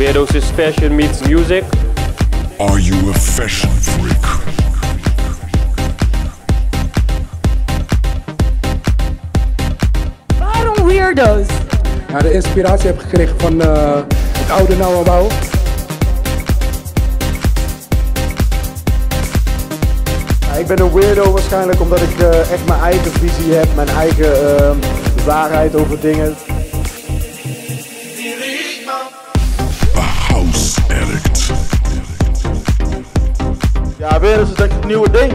Weirdos is fashion meets music. Are you a fashion freak? Waarom weirdo's? Ja, de inspiratie heb ik gekregen van het oude Nauwe Bouw. Ja, ik ben een weirdo waarschijnlijk omdat ik echt mijn eigen visie heb, mijn eigen waarheid over dingen. A house addict. Ja, weirdos is echt het nieuwe ding.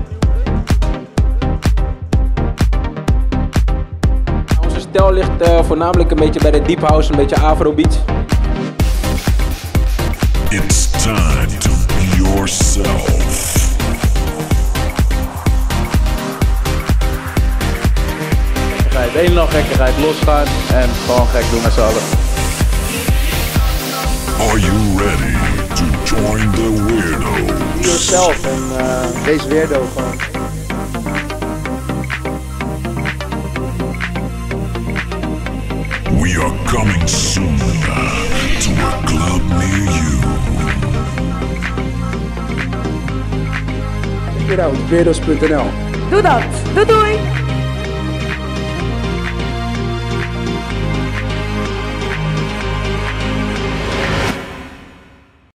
Onze stijl ligt voornamelijk een beetje bij de deep house, een beetje afrobeats. It's time to be yourself. De ene dag gekkigheid losgaan en gewoon gek doen met z'n allen. Are you ready to join the weirdos? Be yourself en wees weirdo gewoon. We are coming soon to a club near you. Check it out, weirdos.nl. Doe dat. Doei doei.